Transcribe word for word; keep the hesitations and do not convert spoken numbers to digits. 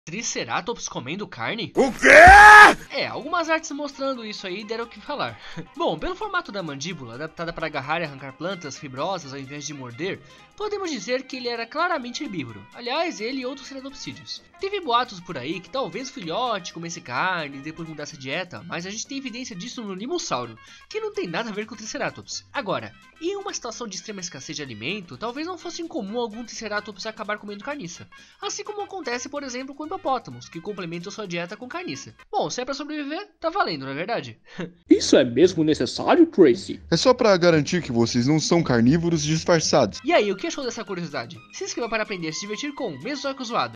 Triceratops comendo carne? O quê? É, algumas artes mostrando isso aí deram o que falar. Bom, pelo formato da mandíbula, adaptada para agarrar e arrancar plantas fibrosas ao invés de morder, podemos dizer que ele era claramente herbívoro. Aliás, ele e outros ceratopsídeos. Teve boatos por aí que talvez o filhote comesse carne e depois mudasse a dieta, mas a gente tem evidência disso no Limossauro, que não tem nada a ver com o Triceratops. Agora, em uma situação de extrema escassez de alimento, talvez não fosse incomum algum Triceratops acabar comendo carniça. Assim como acontece, por exemplo, com hipopótamos, que complementam sua dieta com carniça. Bom, se é pra sobreviver, tá valendo, não é verdade? Isso é mesmo necessário, Tracy? É só pra garantir que vocês não são carnívoros disfarçados. E aí, o que achou dessa curiosidade? Se inscreva para aprender a se divertir com Mesozoico Zoado.